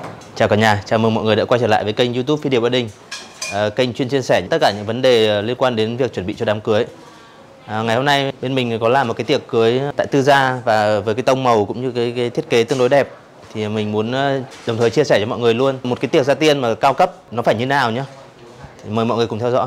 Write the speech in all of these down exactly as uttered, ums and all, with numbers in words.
Chào cả nhà, chào mừng mọi người đã quay trở lại với kênh YouTube Phi Điệp Wedding, à, kênh chuyên chia sẻ tất cả những vấn đề liên quan đến việc chuẩn bị cho đám cưới. À, ngày hôm nay bên mình có làm một cái tiệc cưới tại Tư Gia và với cái tông màu cũng như cái, cái thiết kế tương đối đẹp, thì mình muốn đồng thời chia sẻ cho mọi người luôn một cái tiệc gia tiên mà cao cấp nó phải như nào nhé. Thì mời mọi người cùng theo dõi.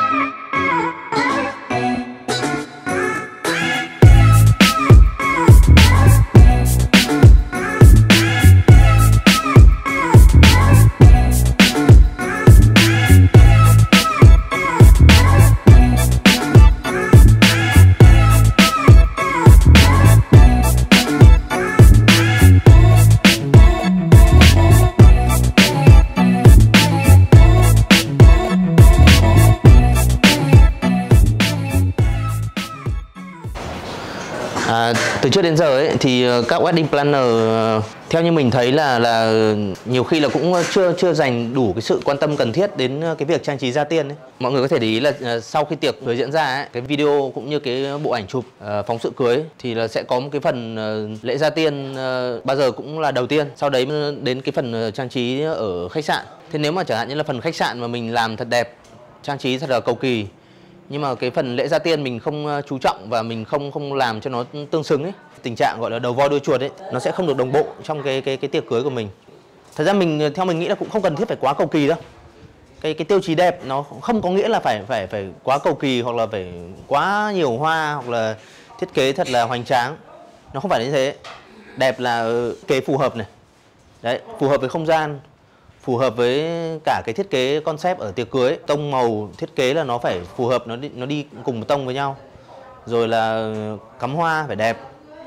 À, từ trước đến giờ ấy, thì các wedding planner theo như mình thấy là là nhiều khi là cũng chưa chưa dành đủ cái sự quan tâm cần thiết đến cái việc trang trí gia tiên ấy. Mọi người có thể để ý là sau khi tiệc cưới diễn ra ấy, cái video cũng như cái bộ ảnh chụp uh, phóng sự cưới thì là sẽ có một cái phần uh, lễ gia tiên uh, bao giờ cũng là đầu tiên, sau đấy đến cái phần uh, trang trí ở khách sạn. Thế nếu mà chẳng hạn như là phần khách sạn mà mình làm thật đẹp, trang trí thật là cầu kỳ, nhưng mà cái phần lễ gia tiên mình không chú trọng và mình không không làm cho nó tương xứng ấy, tình trạng gọi là đầu voi đuôi chuột ấy, nó sẽ không được đồng bộ trong cái cái cái tiệc cưới của mình. Thật ra mình theo mình nghĩ là cũng không cần thiết phải quá cầu kỳ đâu. Cái cái tiêu chí đẹp nó không có nghĩa là phải phải phải quá cầu kỳ hoặc là phải quá nhiều hoa hoặc là thiết kế thật là hoành tráng. Nó không phải như thế. Đẹp là kế phù hợp này. Đấy, phù hợp với không gian, phù hợp với cả cái thiết kế concept ở tiệc cưới, tông màu thiết kế là nó phải phù hợp, nó đi, nó đi cùng một tông với nhau, rồi là cắm hoa phải đẹp.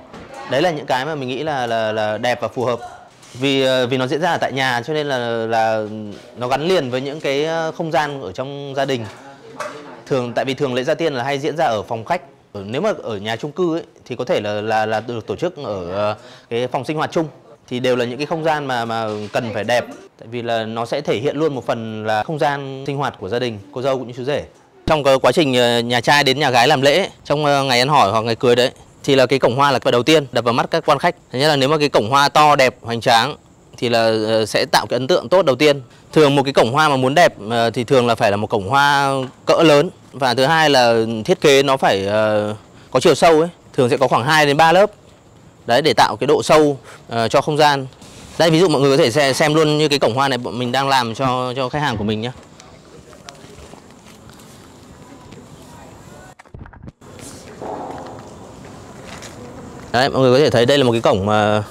Đấy là những cái mà mình nghĩ là là, là đẹp và phù hợp, vì vì nó diễn ra ở tại nhà cho nên là là nó gắn liền với những cái không gian ở trong gia đình. Thường tại vì thường lễ gia tiên là hay diễn ra ở phòng khách. Nếu mà ở nhà chung cư ấy, thì có thể là là là được tổ chức ở cái phòng sinh hoạt chung, thì đều là những cái không gian mà mà cần phải đẹp, tại vì là nó sẽ thể hiện luôn một phần là không gian sinh hoạt của gia đình, cô dâu cũng như chú rể. Trong cái quá trình nhà trai đến nhà gái làm lễ, trong ngày ăn hỏi hoặc ngày cưới đấy, thì là cái cổng hoa là cái đầu tiên đập vào mắt các quan khách. Thế nên là nếu mà cái cổng hoa to đẹp hoành tráng thì là sẽ tạo cái ấn tượng tốt đầu tiên. Thường một cái cổng hoa mà muốn đẹp thì thường là phải là một cổng hoa cỡ lớn, và thứ hai là thiết kế nó phải có chiều sâu ấy, thường sẽ có khoảng hai đến ba lớp. Đấy, để tạo cái độ sâu uh, cho không gian. Đây, ví dụ mọi người có thể xem, xem luôn như cái cổng hoa này bọn mình đang làm cho cho khách hàng của mình nhé. Đấy, mọi người có thể thấy đây là một cái cổng mà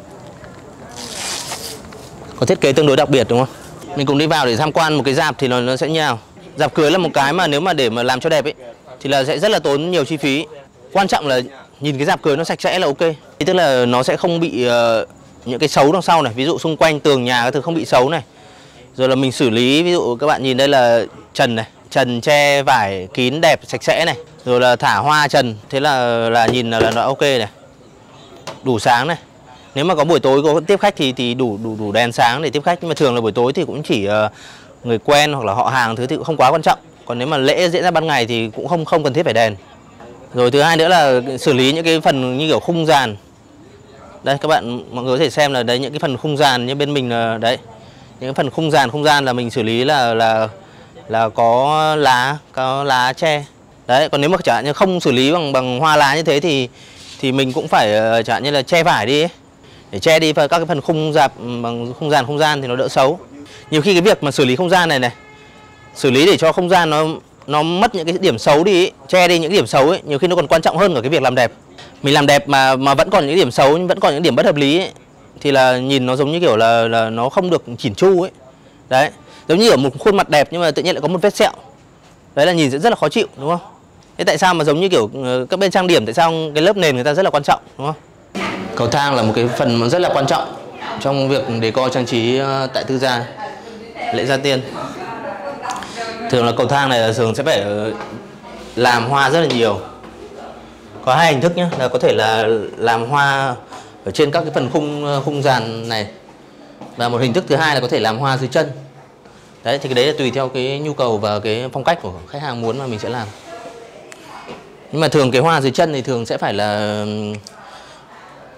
có thiết kế tương đối đặc biệt, đúng không? Mình cùng đi vào để tham quan một cái rạp thì nó, nó sẽ như nào. Rạp cưới là một cái mà nếu mà để mà làm cho đẹp ấy thì là sẽ rất là tốn nhiều chi phí. Quan trọng là nhìn cái rạp cưới nó sạch sẽ là ok. Tức là nó sẽ không bị uh, những cái xấu đằng sau này, ví dụ xung quanh tường nhà các thứ không bị xấu này. Rồi là mình xử lý, ví dụ các bạn nhìn đây là trần này, trần che vải kín đẹp sạch sẽ này. Rồi là thả hoa trần, thế là là nhìn là, là nó ok này. Đủ sáng này. Nếu mà có buổi tối có tiếp khách thì thì đủ đủ đủ đèn sáng để tiếp khách, nhưng mà thường là buổi tối thì cũng chỉ uh, người quen hoặc là họ hàng thứ thì cũng không quá quan trọng. Còn nếu mà lễ diễn ra ban ngày thì cũng không không cần thiết phải đèn. Rồi thứ hai nữa là xử lý những cái phần như kiểu khung dàn. Đây các bạn, mọi người có thể xem là đấy những cái phần khung dàn như bên mình là đấy. Những cái phần khung dàn không gian là mình xử lý là là là có lá, có lá tre. Đấy, còn nếu mà chẳng hạn như không xử lý bằng bằng hoa lá như thế thì thì mình cũng phải chẳng hạn như là che vải đi ấy, để che đi các cái phần khung dạp bằng khung dàn không gian thì nó đỡ xấu. Nhiều khi cái việc mà xử lý không gian này này, xử lý để cho không gian nó nó mất những cái điểm xấu đi ấy, che đi những cái điểm xấu ấy, nhiều khi nó còn quan trọng hơn cả cái việc làm đẹp. Mình làm đẹp mà mà vẫn còn những điểm xấu, vẫn còn những điểm bất hợp lý ấy, thì là nhìn nó giống như kiểu là là nó không được chỉn chu ấy. Đấy, giống như ở một khuôn mặt đẹp nhưng mà tự nhiên lại có một vết sẹo. Đấy là nhìn rất là khó chịu, đúng không? Thế tại sao mà giống như kiểu các bên trang điểm, tại sao cái lớp nền người ta rất là quan trọng, đúng không? Cầu thang là một cái phần rất là quan trọng trong việc decor trang trí tại Tư Gia lễ gia tiên. Thường là cầu thang này là thường sẽ phải làm hoa rất là nhiều. Có hai hình thức nhé, là có thể là làm hoa ở trên các cái phần khung khung dàn này, và một hình thức thứ hai là có thể làm hoa dưới chân. Đấy, thì cái đấy là tùy theo cái nhu cầu và cái phong cách của khách hàng muốn mà mình sẽ làm. Nhưng mà thường cái hoa dưới chân thì thường sẽ phải là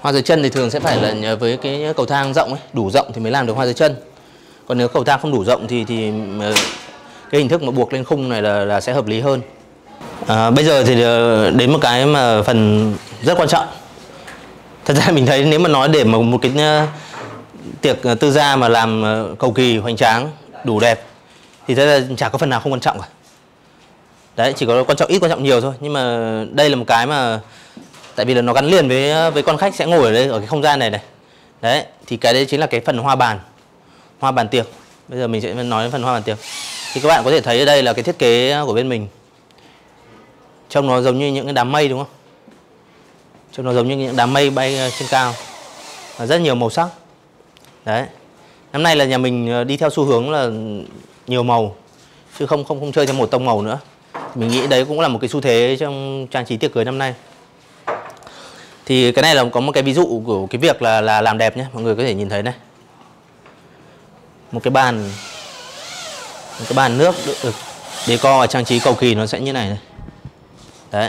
Hoa dưới chân thì thường sẽ phải là với cái cầu thang rộng ấy, đủ rộng thì mới làm được hoa dưới chân. Còn nếu cầu thang không đủ rộng thì thì cái hình thức mà buộc lên khung này là, là sẽ hợp lý hơn. À, bây giờ thì đến một cái mà phần rất quan trọng. Thật ra mình thấy nếu mà nói để mà một cái tiệc tư gia mà làm cầu kỳ, hoành tráng, đủ đẹp thì thật ra chả có phần nào không quan trọng cả. Đấy, chỉ có quan trọng ít, quan trọng nhiều thôi. Nhưng mà đây là một cái mà tại vì là nó gắn liền với với con khách sẽ ngồi ở đây, ở cái không gian này này. Đấy, thì cái đấy chính là cái phần hoa bàn, hoa bàn tiệc. Bây giờ mình sẽ nói đến phần hoa bàn tiệc. Thì các bạn có thể thấy ở đây là cái thiết kế của bên mình. Trông nó giống như những cái đám mây đúng không? Trông nó giống như những đám mây bay trên cao. Và rất nhiều màu sắc. Đấy. Năm nay là nhà mình đi theo xu hướng là nhiều màu, chứ không không không chơi theo một tông màu nữa. Mình nghĩ đấy cũng là một cái xu thế trong trang trí tiệc cưới năm nay. Thì cái này là có một cái ví dụ của cái việc là là làm đẹp nhé, mọi người có thể nhìn thấy này. Một cái bàn một cái bàn nước được decor và trang trí cầu kỳ nó sẽ như này này. Đấy.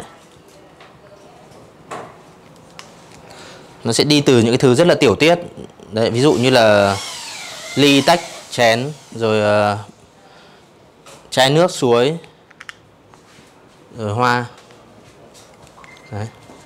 Nó sẽ đi từ những cái thứ rất là tiểu tiết. Đấy, ví dụ như là ly, tách, chén, rồi uh, chai nước, suối, rồi hoa. Đấy.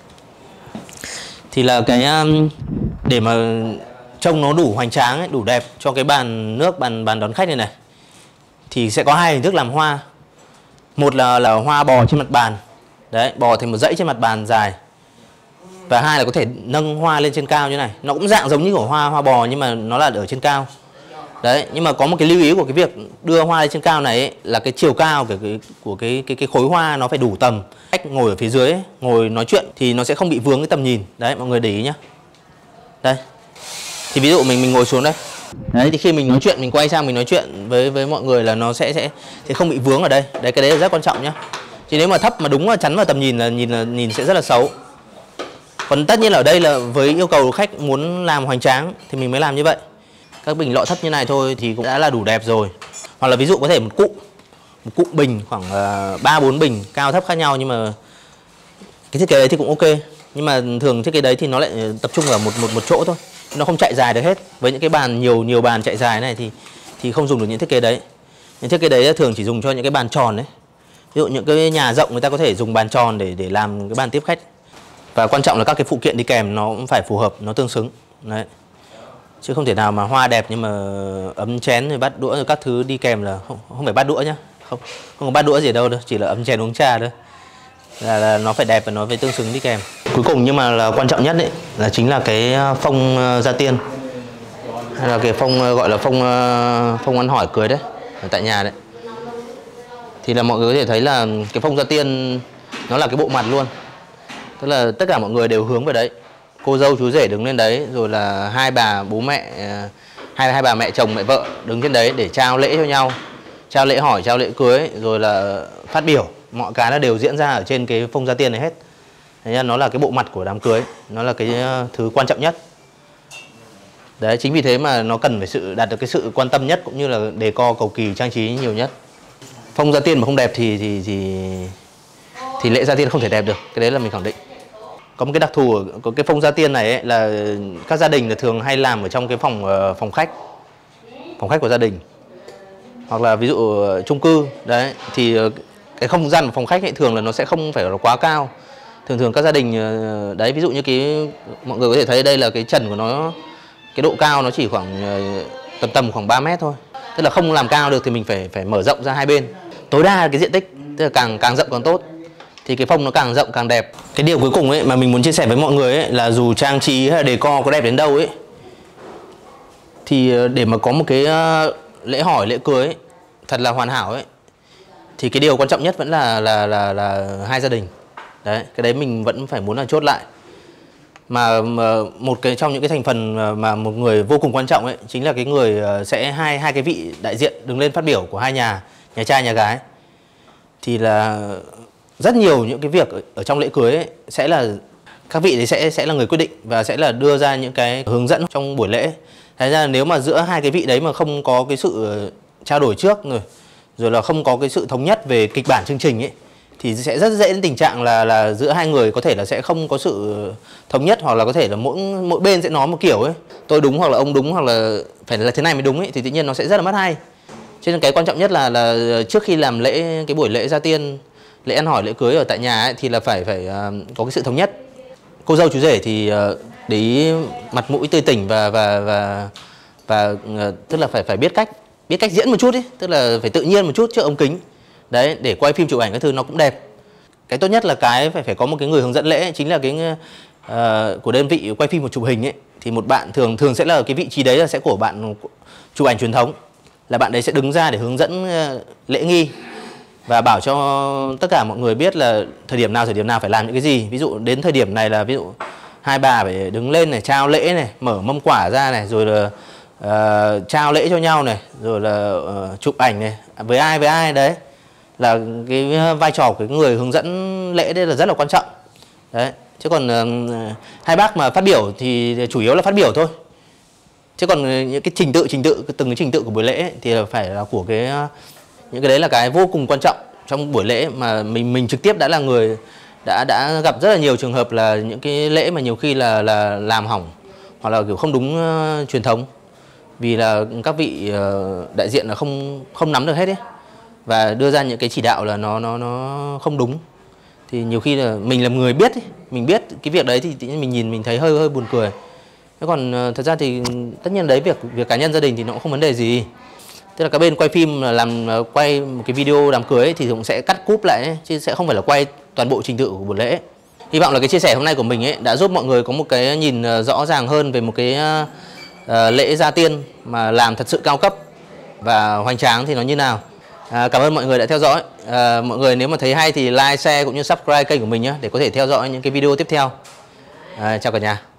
Thì là cái um, để mà trông nó đủ hoành tráng ấy, đủ đẹp cho cái bàn nước, bàn bàn đón khách này này, thì sẽ có hai hình thức làm hoa. Một là là hoa bò trên mặt bàn. Đấy, bò thành một dãy trên mặt bàn dài. Và hai là có thể nâng hoa lên trên cao như này. Nó cũng dạng giống như của hoa hoa bò nhưng mà nó là ở trên cao. Đấy, nhưng mà có một cái lưu ý của cái việc đưa hoa lên trên cao này ấy, là cái chiều cao của cái của cái cái cái khối hoa nó phải đủ tầm. Khách ngồi ở phía dưới ấy, ngồi nói chuyện thì nó sẽ không bị vướng cái tầm nhìn. Đấy, mọi người để ý nhá. Đây. Thì ví dụ mình mình ngồi xuống đây. Đấy, thì khi mình nói chuyện, mình quay sang mình nói chuyện với với mọi người là nó sẽ sẽ sẽ không bị vướng ở đây. Đấy, cái đấy là rất quan trọng nhá. Chứ nếu mà thấp mà đúng là chắn vào tầm nhìn là nhìn là nhìn sẽ rất là xấu. Còn tất nhiên là ở đây là với yêu cầu khách muốn làm hoành tráng thì mình mới làm như vậy. Các bình lọ thấp như này thôi thì cũng đã là đủ đẹp rồi. Hoặc là ví dụ có thể một cụm một cụm bình khoảng ba bốn bình cao thấp khác nhau, nhưng mà cái thiết kế đấy thì cũng ok. Nhưng mà thường thiết kế đấy thì nó lại tập trung ở một một một chỗ thôi. Nó không chạy dài được hết. Với những cái bàn nhiều nhiều bàn chạy dài này thì thì không dùng được những thiết kế đấy. Những thiết kế đấy thường chỉ dùng cho những cái bàn tròn đấy. Ví dụ những cái nhà rộng người ta có thể dùng bàn tròn để để làm cái bàn tiếp khách. Và quan trọng là các cái phụ kiện đi kèm nó cũng phải phù hợp, nó tương xứng. Đấy. Chứ không thể nào mà hoa đẹp nhưng mà ấm chén rồi bát đũa rồi các thứ đi kèm là không không phải bát đũa nhá. Không không có bát đũa gì đâu đâu, chỉ là ấm chén uống trà thôi. Là, là nó phải đẹp và nó phải tương xứng đi kèm. Cuối cùng nhưng mà là quan trọng nhất đấy là chính là cái phông gia tiên. Hay là cái phông gọi là phông phông ăn hỏi cưới đấy, ở tại nhà đấy. Thì là mọi người có thể thấy là cái phông gia tiên nó là cái bộ mặt luôn. Tức là tất cả mọi người đều hướng về đấy. Cô dâu chú rể đứng lên đấy, rồi là hai bà bố mẹ, hai hai bà mẹ chồng mẹ vợ đứng trên đấy để trao lễ cho nhau, trao lễ hỏi, trao lễ cưới, rồi là phát biểu. Mọi cái nó đều diễn ra ở trên cái phông gia tiên này hết. Thế nên nó là cái bộ mặt của đám cưới, nó là cái thứ quan trọng nhất. Đấy, chính vì thế mà nó cần phải sự đạt được cái sự quan tâm nhất, cũng như là decor cầu kỳ trang trí nhiều nhất. Phông gia tiên mà không đẹp thì thì thì thì lễ gia tiên không thể đẹp được, cái đấy là mình khẳng định. Có một cái đặc thù của cái phông gia tiên này ấy, là các gia đình là thường hay làm ở trong cái phòng phòng khách, phòng khách của gia đình, hoặc là ví dụ chung cư đấy, thì cái không gian của phòng khách ấy, thường là nó sẽ không phải là quá cao. Thường thường các gia đình đấy, ví dụ như cái mọi người có thể thấy đây là cái trần của nó, cái độ cao nó chỉ khoảng tầm tầm khoảng ba mét thôi. Tức là không làm cao được thì mình phải phải mở rộng ra hai bên, tối đa cái diện tích, tức là càng càng rộng càng tốt. Thì cái phông nó càng rộng càng đẹp. Cái điều cuối cùng ấy mà mình muốn chia sẻ với mọi người ấy là dù trang trí hay là decor có đẹp đến đâu ấy, thì để mà có một cái lễ hỏi, lễ cưới ấy, thật là hoàn hảo ấy, thì cái điều quan trọng nhất vẫn là là là là hai gia đình. Đấy, cái đấy mình vẫn phải muốn là chốt lại. Mà một cái trong những cái thành phần mà một người vô cùng quan trọng ấy chính là cái người sẽ hai hai cái vị đại diện đứng lên phát biểu của hai nhà, nhà trai nhà gái. Thì là rất nhiều những cái việc ở trong lễ cưới ấy, sẽ là các vị đấy sẽ sẽ là người quyết định và sẽ là đưa ra những cái hướng dẫn trong buổi lễ. Thế ra nếu mà giữa hai cái vị đấy mà không có cái sự trao đổi trước rồi rồi là không có cái sự thống nhất về kịch bản chương trình ấy, thì sẽ rất dễ đến tình trạng là là giữa hai người có thể là sẽ không có sự thống nhất, hoặc là có thể là mỗi mỗi bên sẽ nói một kiểu ấy, tôi đúng hoặc là ông đúng, hoặc là phải là thế này mới đúng ấy, thì tự nhiên nó sẽ rất là mất hay. Cho nên cái quan trọng nhất là là trước khi làm lễ, cái buổi lễ gia tiên, lễ ăn hỏi, lễ cưới ở tại nhà ấy, thì là phải phải có cái sự thống nhất. Cô dâu chú rể thì để ý mặt mũi tươi tỉnh và và và và tức là phải phải biết cách biết cách diễn một chút ấy, tức là phải tự nhiên một chút trước ống kính. Đấy, để quay phim chụp ảnh các thứ nó cũng đẹp. Cái tốt nhất là cái phải phải có một cái người hướng dẫn lễ, chính là cái uh, của đơn vị quay phim và chụp hình ấy, thì một bạn thường thường sẽ là cái vị trí đấy là sẽ của bạn chụp ảnh truyền thống, là bạn đấy sẽ đứng ra để hướng dẫn uh, lễ nghi và bảo cho tất cả mọi người biết là thời điểm nào thời điểm nào phải làm những cái gì. Ví dụ đến thời điểm này là ví dụ hai bà phải đứng lên này, trao lễ này, mở mâm quả ra này, rồi là uh, trao lễ cho nhau này, rồi là uh, chụp ảnh này với ai với ai đấy, là cái vai trò của cái người hướng dẫn lễ đây là rất là quan trọng. Đấy, chứ còn uh, hai bác mà phát biểu thì chủ yếu là phát biểu thôi. Chứ còn những cái trình tự trình tự từng cái trình tự của buổi lễ thì là phải là của cái những cái đấy là cái vô cùng quan trọng trong buổi lễ, mà mình mình trực tiếp đã là người đã đã gặp rất là nhiều trường hợp là những cái lễ mà nhiều khi là là làm hỏng hoặc là kiểu không đúng uh, truyền thống, vì là các vị uh, đại diện là không không nắm được hết ấy, và đưa ra những cái chỉ đạo là nó nó nó không đúng, thì nhiều khi là mình là người biết ấy, mình biết cái việc đấy thì tự nhiên mình nhìn mình thấy hơi hơi buồn cười. Thế còn uh, thật ra thì tất nhiên đấy việc việc cá nhân gia đình thì nó cũng không vấn đề gì. Tức là các bên quay phim là làm quay một cái video đám cưới ấy, thì cũng sẽ cắt cúp lại ấy, chứ sẽ không phải là quay toàn bộ trình tự của buổi lễ. Hy vọng là cái chia sẻ hôm nay của mình ấy đã giúp mọi người có một cái nhìn rõ ràng hơn về một cái uh, lễ gia tiên mà làm thật sự cao cấp và hoành tráng thì nó như nào. À, cảm ơn mọi người đã theo dõi. À, mọi người nếu mà thấy hay thì like, share cũng như subscribe kênh của mình nhé, để có thể theo dõi những cái video tiếp theo. À, chào cả nhà.